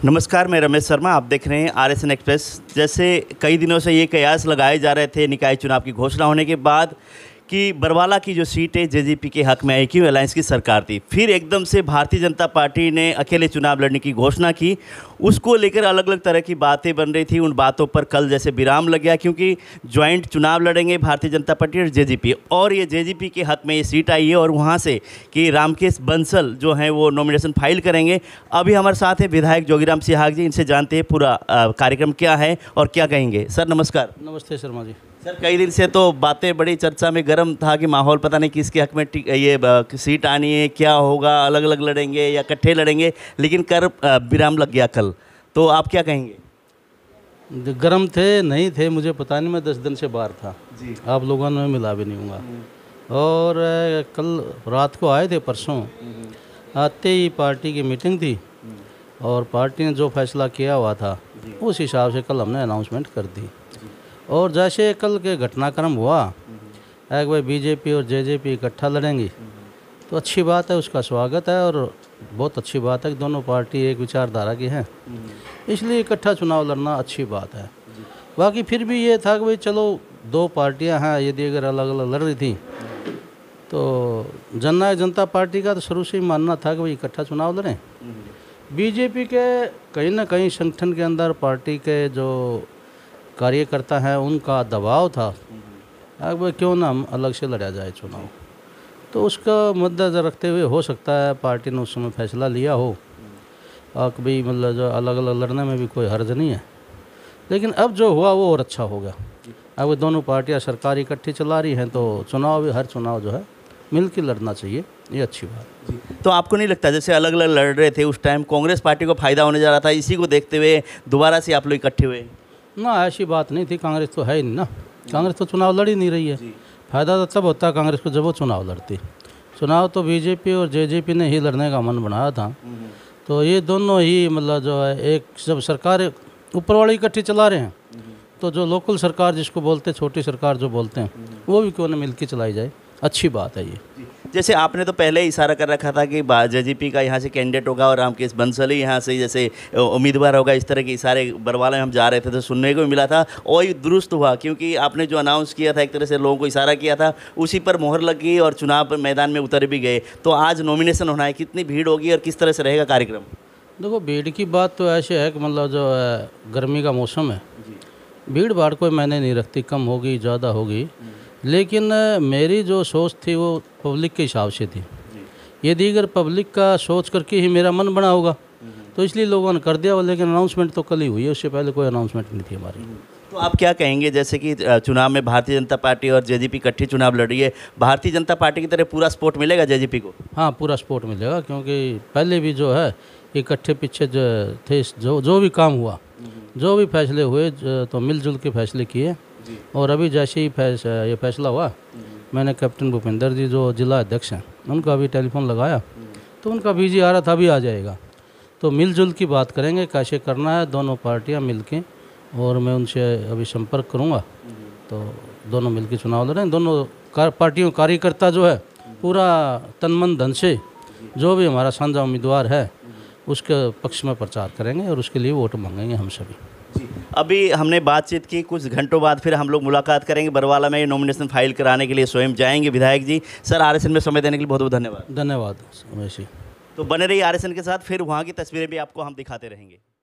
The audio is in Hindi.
नमस्कार, मैं रमेश शर्मा। आप देख रहे हैं आरएसएन एक्सप्रेस। जैसे कई दिनों से ये कयास लगाए जा रहे थे निकाय चुनाव की घोषणा होने के बाद कि बरवाला की जो सीट है जेजेपी के हक में है, क्यों अलायंस की सरकार थी, फिर एकदम से भारतीय जनता पार्टी ने अकेले चुनाव लड़ने की घोषणा की। उसको लेकर अलग अलग तरह की बातें बन रही थी। उन बातों पर कल जैसे विराम लग गया, क्योंकि ज्वाइंट चुनाव लड़ेंगे भारतीय जनता पार्टी और जेजेपी, और ये जेजेपी के हक में ये सीट आई है और वहाँ से कि रामकेश बंसल जो हैं वो नॉमिनेशन फाइल करेंगे। अभी हमारे साथ है विधायक जोगीराम सिहाग जी, इनसे जानते हैं पूरा कार्यक्रम क्या है और क्या कहेंगे। सर नमस्कार। नमस्ते शर्मा जी। सर, कई दिन से तो बातें बड़ी चर्चा में गर्म था कि माहौल पता नहीं किसके हक में ये सीट आनी है, क्या होगा, अलग अलग लड़ेंगे या इकट्ठे लड़ेंगे, लेकिन कर विराम लग गया कल। तो आप क्या कहेंगे? गर्म थे नहीं थे मुझे पता नहीं, मैं 10 दिन से बाहर था जी। आप लोगों ने मिला भी नहीं होगा। और कल रात को आए थे, परसों आते ही पार्टी की मीटिंग थी और पार्टी ने जो फैसला किया हुआ था उस हिसाब से कल हमने अनाउंसमेंट कर दी। और जैसे कल के घटनाक्रम हुआ एक भाई बीजेपी और जेजेपी इकट्ठा लड़ेंगी तो अच्छी बात है, उसका स्वागत है और बहुत अच्छी बात है कि दोनों पार्टी एक विचारधारा की हैं, इसलिए इकट्ठा चुनाव लड़ना अच्छी बात है। बाकी फिर भी ये था कि भाई चलो दो पार्टियां हैं, यदि अगर अलग अलग लड़ रही थी तो जननायक जनता पार्टी का तो शुरू से ही मानना था कि भाई इकट्ठा चुनाव लड़ें। बीजेपी के कहीं ना कहीं संगठन के अंदर पार्टी के जो कार्यकर्ता हैं उनका दबाव था अब क्यों ना हम अलग से लड़ा जाए चुनाव, तो उसका मद्देनजर रखते हुए हो सकता है पार्टी ने उस समय फैसला लिया हो और भाई मतलब जो अलग अलग लड़ने में भी कोई हर्ज नहीं है। लेकिन अब जो हुआ वो और अच्छा हो गया। अब दोनों पार्टियां सरकार इकट्ठी चला रही हैं तो चुनाव भी हर चुनाव जो है मिल के लड़ना चाहिए, ये अच्छी बात है। तो आपको नहीं लगता जैसे अलग अलग लड़ रहे थे उस टाइम कांग्रेस पार्टी को फायदा होने जा रहा था, इसी को देखते हुए दोबारा से आप लोग इकट्ठे हुए? ना, ऐसी बात नहीं थी। कांग्रेस तो है ही नहीं ना, कांग्रेस तो चुनाव लड़ ही नहीं रही है। फायदा तो तब होता है कांग्रेस को जब वो चुनाव लड़ती। चुनाव तो बीजेपी और जेजेपी ने ही लड़ने का मन बनाया था। तो ये दोनों ही मतलब जो है एक जब सरकार ऊपर वाली इकट्ठी चला रहे हैं तो जो लोकल सरकार जिसको बोलते हैं, छोटी सरकार जो बोलते हैं, वो भी क्यों न मिल के चलाई जाए, अच्छी बात है ये। जैसे आपने तो पहले ही इशारा कर रखा था कि जेजेपी का यहाँ से कैंडिडेट होगा और रामकेश बंसल ही यहाँ से जैसे उम्मीदवार होगा, इस तरह के इशारे बरवाला में हम जा रहे थे तो सुनने को मिला था। और दुरुस्त हुआ, क्योंकि आपने जो अनाउंस किया था एक तरह से लोगों को इशारा किया था, उसी पर मोहर लग गई और चुनाव मैदान में उतर भी गए। तो आज नॉमिनेशन होना है, कितनी भीड़ होगी और किस तरह से रहेगा कार्यक्रम? देखो, भीड़ की बात तो ऐसे है कि मतलब जो है गर्मी का मौसम है, भीड़ भाड़ कोई मैंने नहीं रखती, कम होगी ज़्यादा होगी, लेकिन मेरी जो सोच थी वो पब्लिक के हिसाब से थी। यदि अगर पब्लिक का सोच करके ही मेरा मन बना होगा तो इसलिए लोगों ने कर दिया, लेकिन अनाउंसमेंट तो कल ही हुई है, उससे पहले कोई अनाउंसमेंट नहीं थी हमारी। तो आप क्या कहेंगे, जैसे कि चुनाव में भारतीय जनता पार्टी और जेजेपी इकट्ठी चुनाव लड़ रही है, भारतीय जनता पार्टी की तरह पूरा सपोर्ट मिलेगा जेजेपी को? हाँ, पूरा सपोर्ट मिलेगा, क्योंकि पहले भी जो है इकट्ठे पीछे जो थे, जो भी काम हुआ, जो भी फैसले हुए तो मिलजुल के फैसले किए। और अभी जैसे ही ये फैसला हुआ, मैंने कैप्टन भूपेंद्र जी जो जिला अध्यक्ष हैं उनका भी टेलीफोन लगाया, तो उनका बिजी आ रहा था, अभी आ जाएगा। तो मिलजुल की बात करेंगे कैसे करना है, दोनों पार्टियां मिलके, और मैं उनसे अभी संपर्क करूंगा तो दोनों मिलके चुनाव लड़ें। दोनों पार्टियों कार्यकर्ता जो है पूरा तन मन धन से जो भी हमारा साझा उम्मीदवार है उसके पक्ष में प्रचार करेंगे और उसके लिए वोट मांगेंगे हम सभी। अभी हमने बातचीत की, कुछ घंटों बाद फिर हम लोग मुलाकात करेंगे। बरवाला में नॉमिनेशन फाइल कराने के लिए स्वयं जाएंगे विधायक जी। सर, आरएसएन में समय देने के लिए बहुत बहुत धन्यवाद। धन्यवाद। वैसे तो बने रहिए आरएसएन के साथ, फिर वहाँ की तस्वीरें भी आपको हम दिखाते रहेंगे।